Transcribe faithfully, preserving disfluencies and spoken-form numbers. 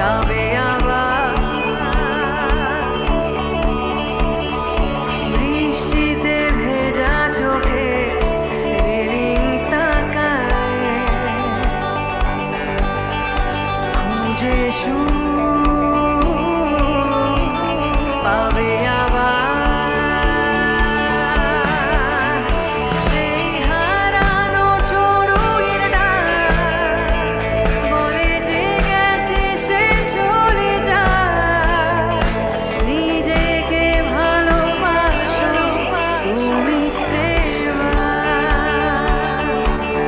যাবে আবার বৃষ্টিতে ভেজা চোখে রেলিং তাকায় খুঁজে সুর